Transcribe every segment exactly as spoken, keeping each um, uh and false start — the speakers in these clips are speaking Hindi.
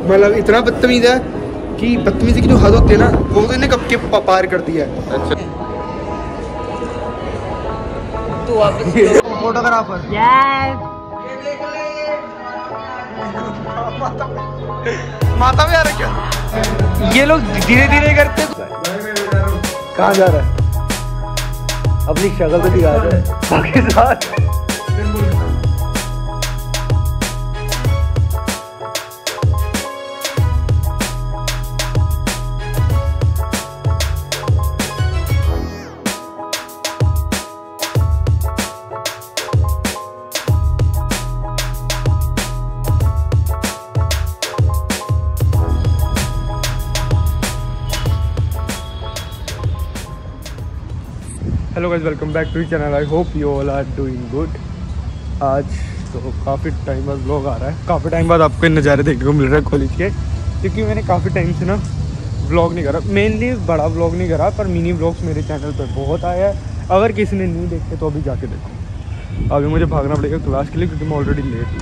मतलब इतना बदतमीज है कि बदतमीजी की जो हद होती है ना वो तो इन्हें कब के पार कर दिया है। अच्छा फोटोग्राफर माता में आ रहा क्या? ये लोग धीरे धीरे करते। कहाँ जा रहा है? अपनी शक्ल तो दिखा रहा है बाकी साथ। Hello guys, welcome back to channel. I hope you all are doing good. आज तो काफ़ी टाइम बाद व्लॉग आ रहा है। काफ़ी टाइम बाद आपको नज़ारे देखने को मिल रहा है कॉलेज के, क्योंकि मैंने काफ़ी टाइम से ना व्लॉग नहीं करा। मेनली बड़ा व्लॉग नहीं करा, पर मिनी व्लॉग्स मेरे चैनल पर बहुत आया है। अगर किसी ने नहीं देखे तो अभी जाके देखो। अभी मुझे भागना पड़ेगा क्लास के लिए, क्योंकि मैं ऑलरेडी लेट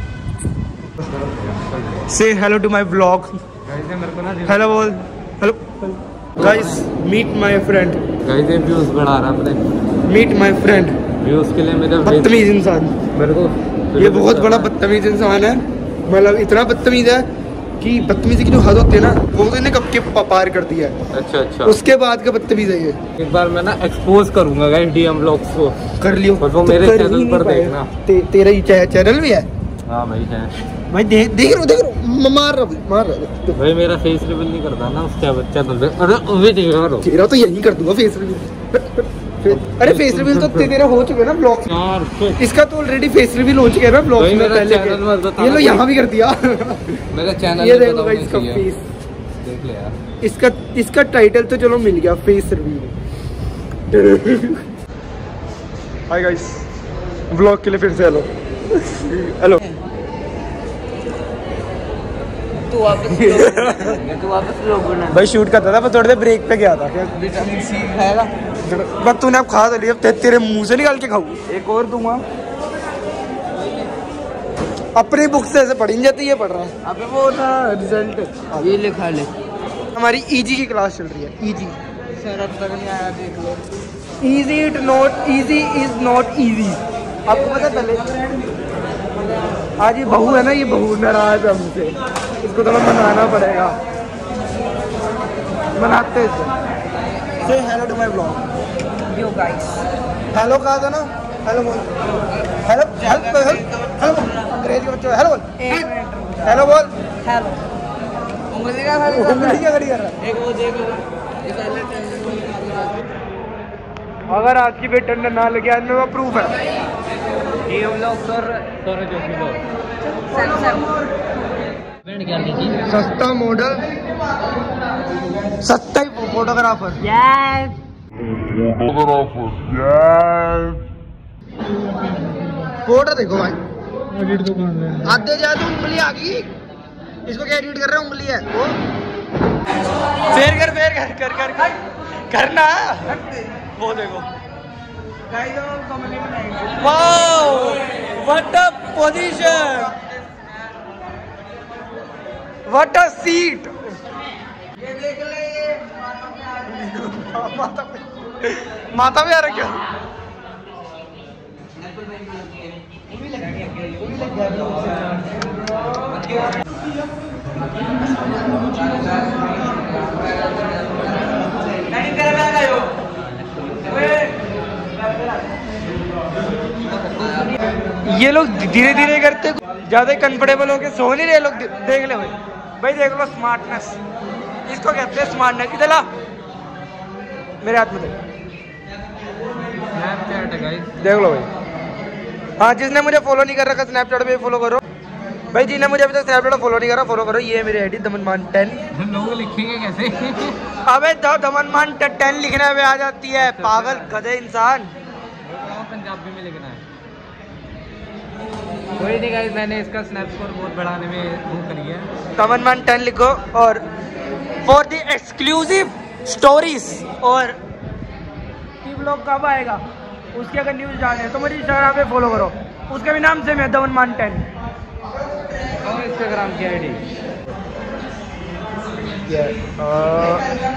हूँ। से hello to my vlog. Hello बोल। Hello guys, meet my friend. Guys ये व्यूज बढ़ा रहा अपने। Meet my friend. व्यूज के लिए मेरा बदतमीज इंसान। मेरे को ये बहुत बड़ा बदतमीज इंसान है। मतलब इतना बदतमीज है कि बदतमीजी की जो हद होती है ना वो तो इन्हें कब के पार कर दिया है। अच्छा अच्छा। उसके बाद का बदतमीज है ये। एक बार मैं ना एक्सपोज करूंगा गाइस डीएम व्लॉग्स को। कर लियो। और वो मेरे चैनल पर देखना। ते, तेरा ही चैनल भी है? हाँ भाई है भाई। देख देख रो देख रो मार रहा मार रहा भाई। मेरा फेस रिवील नहीं करता ना उसके चैनल पे। अरे अभी देख रहा हूं। तेरा तो यही कर दूंगा फेस रिवील। अरे फेस रिवील तो तेरे हो चुके ना ब्लॉग यार। इसका तो ऑलरेडी फेस रिवील हो चुका है ना ब्लॉग में पहले। ये लो यहाँ भी कर दिया मेरा चैनल। ये देखो गाइस इसका फेस देख ले यार। इसका इसका टाइटल तो चलो मिल गया, face reveal. Hi guys, vlog के लिए फिर से हेलो हेलो। तू वापस तू वापस लोग बना भाई शूट करता था, पर थोड़ी देर ब्रेक पे गया था। विटामिन सी खाएगा? बस तूने अब खा तो लिया, ते, तेरे मुंह से निकाल के खाऊं। एक और दूंगा। अपनी बुक से ऐसे पढ़ी नहीं जाती, ये पढ़ रहा है। अबे वो था रिजल्ट, ये लिखा ले। हमारी ईजी की क्लास चल रही है। ईजी सर अब तक नहीं आया, देख लो। Easy it not easy is not easy. आपको पता है पहले आज ये बहू है ना, ये बहू नाराज है हमसे, इसको थोड़ा मनाना पड़ेगा। मनाते हैं। से hello to my blog. Yo guys, hello कहा था ना? हेलो बोल। हेलो हेलो हेलो अंग्रेजी बच्चों हेलो बोल। हेलो बोल। हेलो। उंगली का खाली उंगली क्या खड़ी कर रहा है? एक वो देख लो। अगर आज की बेट टंडन ना लगे, आज में प्रूफ है। ये व्लॉग सर सर जो भी लोग सस्ता मॉडल, सस्ता ही फोटोग्राफर। यस फोटो देखो भाई। एडिट तो कर रहे हैं। आधे ज्यादा उंगली आ गई। इसको क्या एडिट कर रहे हैं? उंगली है वो। फेर कर फेर कर कर कर कर करना। वो देखो। Wow what a position, what a seat. ये देख ले। माता में माता में आ रहा क्या? ये लोग धीरे धीरे करते, ज्यादा कंफर्टेबल होके सो नहीं रहे लोग। देख ले भाई, भाई देख लो स्मार्टनेस, इसको कहते हैं स्मार्टनेस। इधर ला, मेरे हाथ में देख। स्नैपचैट है गाइस, देख लो भाई। हाँ, जिसने मुझे फॉलो नहीं कर रखा स्नैपचैट पे फॉलो करो भाई। जिसने मुझे अभी तक स्नैपचैट फॉलो नहीं करा फॉलो करो। ये है मेरी आईडी दमन मान टेन। लोग लिखेंगे कैसे? अबे तो दमन मान टेन लिखने में आ जाती है, पागल गधे इंसान। पंजाबी में लिखना है। कोई नहीं गाइस, मैंने इसका स्नैप स्कोर बहुत बढ़ाने में वो करी है। दमन मान टेन लिखो और फॉर द एक्सक्लूसिव स्टोरीज और टी व्लॉग कब आएगा उसकी अगर न्यूज़ जाने तो मुझे इंस्टाग्राम पे फॉलो करो, उसके भी नाम से मैं दमन मान टेन। और इंस्टाग्राम की आईडी ये आ,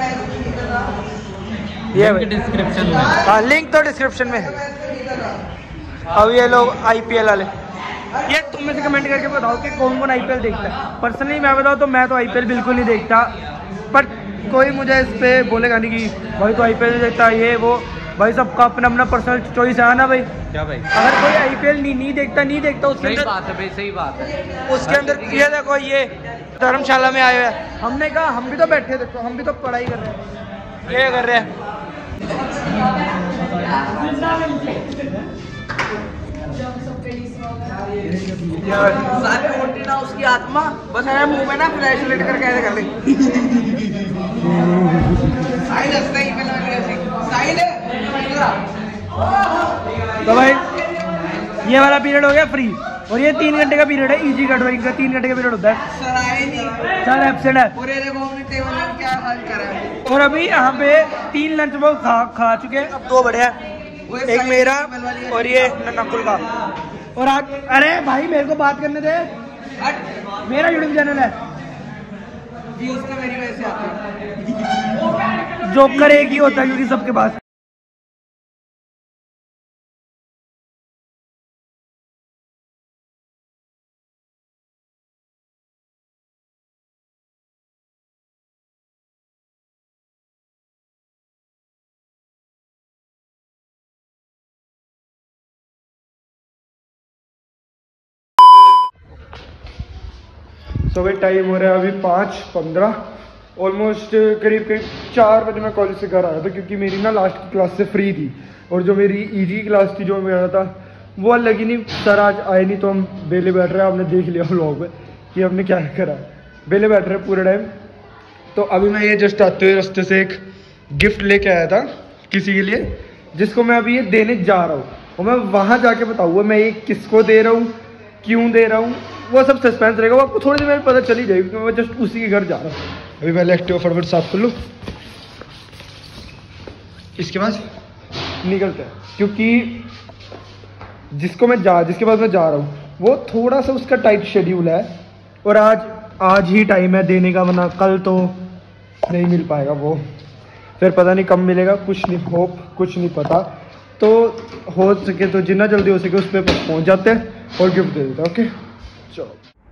ये लिंक डिस्क्रिप्शन में। हाँ लिंक तो डिस्क्रिप्शन में है। अब ये लोग आईपीएल वाले, ये तुम में से कमेंट करके बताओ कि कौन कौन आईपीएल देखता है। पर्सनली मैं बताऊँ तो मैं तो आईपीएल बिल्कुल नहीं देखता, बट कोई मुझे इस पे बोलेगा नहीं कि भाई तो आईपीएल नहीं देखता ये वो। भाई सबका अपना अपना पर्सनल चॉइस है ना भाई। क्या भाई? अगर कोई आईपीएल नहीं नहीं देखता नहीं देखता उसके सही अंदर बात है भाई, सही बात है। उसके अंदर ये देखो ये धर्मशाला में आए हुए हैं। हमने कहा हम भी तो बैठे, देखो हम भी तो पढ़ाई कर रहे हैं, ये कर रहे हैं। सारे मोटी ना उसकी आत्मा बस है मुंह में ना फ्लैश लाइट करके ऐसे कर ले। साइड हंसता ही पहले वाली ऐसे साइड तो भाई ये वाला पीरियड हो गया फ्री, और ये तीन घंटे का पीरियड है इजी कटवरिंग का। तीन घंटे का पीरियड होता है। सर आए नहीं, सर एब्सेंट है। पूरे देखो हमने टेबल में क्या हाल करा है। और अभी यहाँ पे तीन लंच बॉक्स खा खा चुके हैं, अब दो बड़े हैं, एक मेरा और ये नकुल का। और आज अरे भाई मेरे को बात करने दे, मेरा यूट्यूब चैनल है जी, उसका मेरी वजह से आती है। जोकर एक ही होता है क्योंकि सबके पास। तो भाई टाइम हो रहा है अभी पाँच पंद्रह, ऑलमोस्ट करीब करीब चार बजे मैं कॉलेज से घर आया था, क्योंकि मेरी ना लास्ट की क्लास से फ्री थी। और जो मेरी इजी क्लास थी जो मेरा था वो लगी नहीं, सर आज आए नहीं, तो हम बेले बैठ रहे हैं। आपने देख लिया व्लॉग में कि हमने क्या करा, बेले बैठ रहे पूरे टाइम। तो अभी मैं ये जस्ट आते हुए रास्ते से एक गिफ्ट लेके आया था किसी के लिए, जिसको मैं अभी ये देने जा रहा हूँ। और मैं वहाँ जाके बताऊँगा मैं ये किसको दे रहा हूँ, क्यों दे रहा हूँ, वो सब सस्पेंस रहेगा। वो आपको थोड़ी देर में पता चल ही जाएगी, क्योंकि मैं जस्ट उसी के घर जा रहा हूँ। अभी पहले एक्टिवा फटाफट साफ कर लूँ, इसके बाद निकलते हैं। क्योंकि जिसको मैं जा जिसके पास मैं जा रहा हूँ वो थोड़ा सा उसका टाइट शेड्यूल है, और आज आज ही टाइम है देने का, वरना कल तो नहीं मिल पाएगा वो। फिर पता नहीं कब मिलेगा, कुछ नहीं होप कुछ नहीं पता। तो हो सके तो जितना जल्दी हो सके उस पर पहुँच जाते हैं और गिफ्ट दे देते हैं। ओके चलो।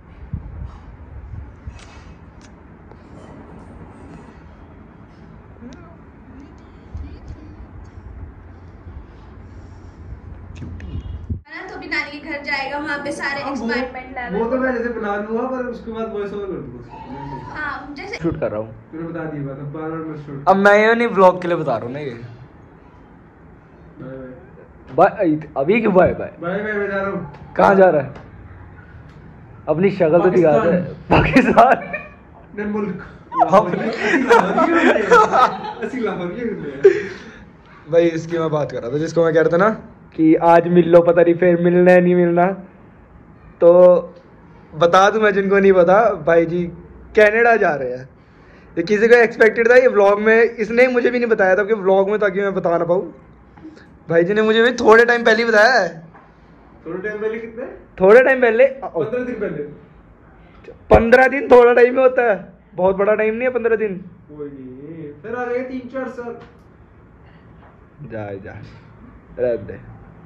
तो भी नानी के घर जाएगा, वहाँ पे सारे एक्सपेरिमेंट लेवल वो तो मैं जैसे बना लूंगा, पर उसके बाद वॉइस ओवर कर दूंगा। हाँ जैसे शूट कर रहा हूँ, तूने बता दी बात, अब बार बार मैं शूट। अब मैं ये नहीं व्लॉग के लिए बता रहा हूँ ना ये। बाय बाय अभी क्यों बाय बाय? बाय बाय मैं जा रहा हूँ। कहाँ जा रहा है? अपनी शक्ल तो दिखा दे। पाकिस्तान ने मुल्क भाई इसकी मैं बात कर रहा था, जिसको मैं कह रहा था ना कि आज मिल लो, पता नहीं फिर मिलना है नहीं मिलना। तो बता दूं मैं जिनको नहीं पता, भाई जी कनाडा जा रहे हैं। ये किसी को एक्सपेक्टेड था ये व्लॉग में, इसने मुझे भी नहीं बताया था कि व्लॉग में, ताकि मैं बता ना पाऊँ। भाई जी ने मुझे भी थोड़े टाइम पहले ही बताया है। थोड़े टाइम पहले कितने? थोड़े टाइम पहले पंद्रह दिन पहले। पंद्रह दिन थोड़ा टाइम ही होता है, बहुत बड़ा टाइम नहीं है पंद्रह दिन। कोई नहीं, फिर आ रहे तीन चार साल। जा जा रह दे,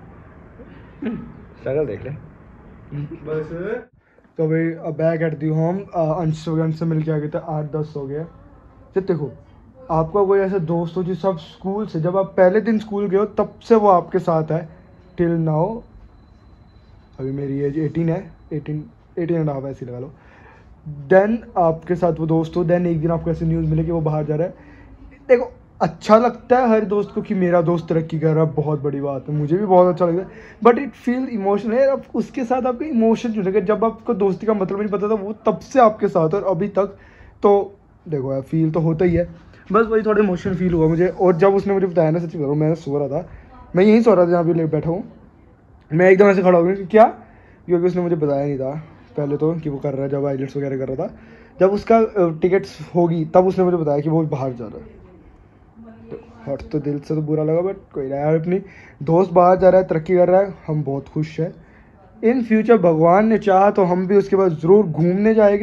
शक्ल देख ले बस। तो भाई अब बैक एट दी होम, अंश से मिल के आ गए थे, आठ दस हो गया। जब देखो आपका कोई ऐसा दोस्त हो जो सब स्कूल से, जब आप पहले दिन स्कूल गए हो तब से वो आपके साथ है टिल नाउ। अभी मेरी एज एटीन है, एटीन एटीन एंड हाफ ऐसी लगा लो। देन आपके साथ वो दोस्त हो, देन एक दिन आपको ऐसी न्यूज़ मिले कि वो बाहर जा रहा है। देखो अच्छा लगता है हर दोस्त को कि मेरा दोस्त तरक्की कर रहा है, बहुत बड़ी बात है, मुझे भी बहुत अच्छा लगता है। बट इट फील इमोशनल है, अब उसके साथ आपके इमोशन जुड़ेगा। जब आपको दोस्ती का मतलब नहीं पता था वो तब से आपके साथ और अभी तक, तो देखो यार फील तो होता ही है। बस वही थोड़ा इमोशनल फील हुआ मुझे। और जब उसने मुझे बताया ना, सच्ची बता रहा हूँ, मैं सो रहा था, मैं यहीं सो रहा था जहाँ पे बैठा हूँ। मैं एकदम ऐसे खड़ा हो गया कि क्या, क्योंकि उसने मुझे बताया नहीं था पहले तो कि वो कर रहा है, जब आइलेट्स वगैरह कर रहा था। जब उसका टिकट्स होगी तब उसने मुझे बताया कि वो बाहर जा रहा है। हट तो दिल से तो बुरा लगा, बट कोई ना यार, अपनी दोस्त बाहर जा रहा है, तरक्की कर रहा है, हम बहुत खुश हैं। इन फ्यूचर भगवान ने चाहा तो हम भी उसके बाद ज़रूर घूमने जाएंगे,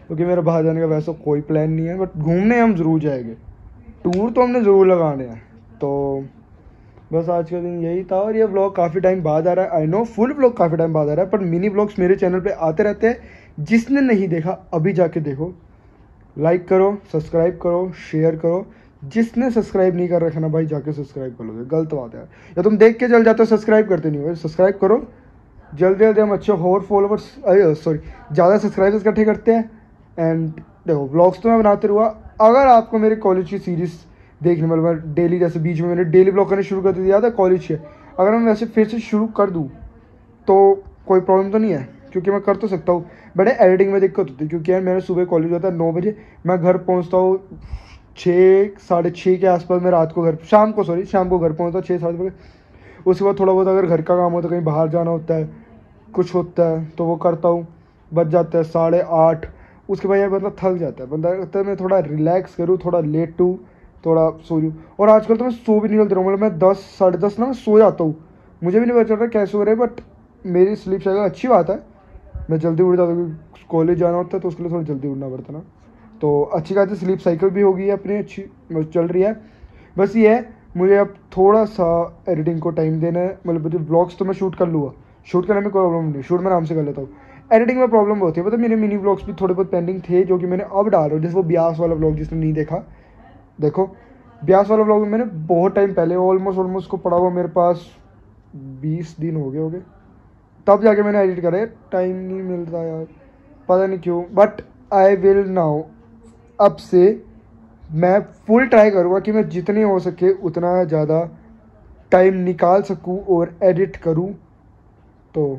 क्योंकि मेरा बाहर जाने का वैसा कोई प्लान नहीं है, बट घूमने हम ज़रूर जाएंगे, टूर तो हमने ज़रूर लगाने हैं। तो बस आज का दिन यही था, और ये व्लॉग काफ़ी टाइम बाद आ रहा है। आई नो फुल व्लॉग काफ़ी टाइम बाद आ रहा है, पर मिनी व्लॉग्स मेरे चैनल पे आते रहते हैं। जिसने नहीं देखा अभी जाके देखो, लाइक करो, सब्सक्राइब करो, शेयर करो। जिसने सब्सक्राइब नहीं कर रखा ना भाई, जाके सब्सक्राइब कर लोगे, गलत बात है। या तुम देख के चल जाते हो, सब्सक्राइब करते नहीं हो, सब्सक्राइब करो जल्दी जल्दी। हम अच्छे और फॉलोवर्स, सॉरी ज़्यादा सब्सक्राइबर्स इकट्ठे करते हैं। एंड देखो व्लॉग्स तो मैं बनाते रहूँगा। अगर आपको मेरे कॉलेज की सीरीज़ देखने मतलब डेली, जैसे बीच में मैंने डेली ब्लॉग करने शुरू कर दिया था कॉलेज के, अगर मैं वैसे फिर से शुरू कर दूँ तो कोई प्रॉब्लम तो नहीं है, क्योंकि मैं कर तो सकता हूँ। बट एडिटिंग में दिक्कत होती है, क्योंकि यार मेरा सुबह कॉलेज होता है नौ बजे, मैं घर पहुँचता हूँ छः साढ़े छः के आसपास। मैं रात को घर शाम को सॉरी शाम को घर पहुँचता हूँ छः सात बजे। उसके बाद थोड़ा बहुत अगर घर का काम होता है, कहीं बाहर जाना होता है, कुछ होता है, तो वो करता हूँ, बच जाता है साढ़े आठ। उसके बाद यार मतलब थक जाता है बंदा, लगता है मैं थोड़ा रिलैक्स करूँ, थोड़ा लेटूँ, थोड़ा सो लूँ। और आजकल तो मैं सो भी नहीं चलता हूँ, मतलब मैं दस साढ़े दस ना मैं सो जाता हूँ। मुझे भी नहीं पता चल रहा कैसे हो रहा है, बट मेरी स्लीप साइकिल अच्छी बात है। मैं जल्दी उठ जाता हूँ, कॉलेज जाना होता है तो उसके लिए थोड़ा जल्दी उठना पड़ता ना। तो अच्छी खासी स्लीप साइकिल भी होगी अपनी, अच्छी चल रही है। बस ये है, मुझे अब थोड़ा सा एडिटिंग को टाइम देना है। मतलब ब्लॉग्स तो मैं शूट कर लूँगा, शूट करने में कोई प्रॉब्लम नहीं, शूट मैं आराम से कर लेता हूँ। एडिटिंग में प्रॉब्लम होती है, मतलब मेरे मिनी ब्लॉग्स भी थोड़े बहुत पेंडिंग थे, जो कि मैंने अब डाल रहा हूँ। जैसे वो ब्यास वाला ब्लॉग, जिसने नहीं देखा देखो, ब्यास वाला ब्लॉग मैंने बहुत टाइम पहले, ऑलमोस्ट ऑलमोस्ट को पड़ा हुआ मेरे पास बीस दिन हो गए हो गए तब जाके मैंने एडिट करा है। टाइम नहीं मिलता यार, पता नहीं क्यों, बट आई विल नाउ। अब से मैं फुल ट्राई करूँगा कि मैं जितने हो सके उतना ज़्यादा टाइम निकाल सकूँ और एडिट करूँ। तो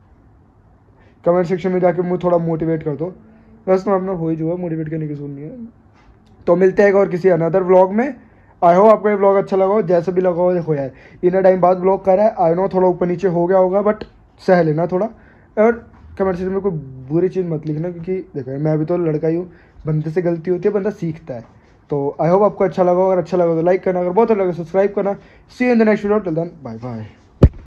कमेंट सेक्शन में जाके मुझे थोड़ा मोटिवेट कर दो, बस तुम अपना हो ही जो है, मोटिवेट करने की सुननी है। तो मिलते हैं और किसी अनदर व्लॉग में। आई होप आपको ये व्लॉग अच्छा लगा हो, जैसे भी लगा हो। देखो यार इतना टाइम बाद व्लॉग कर रहा है, आई नो थोड़ा ऊपर नीचे हो गया होगा, बट सह लेना थोड़ा। और कमेंट सेक्शन में कोई बुरी चीज़ मत लिखना, क्योंकि देखो मैं भी तो लड़का ही हूँ, बंदे से गलती होती है, बंदा सीखता है। तो आई होप आपको अच्छा लगा हो, अगर अच्छा लगा तो लाइक करना, अगर बहुत अच्छा लगा सब्सक्राइब करना। See you in the next video, till then bye bye.